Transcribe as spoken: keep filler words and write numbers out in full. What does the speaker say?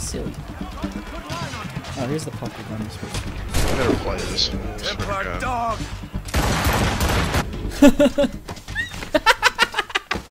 silly. Oh, here's the Puckle gun. I never play this. Templar dog!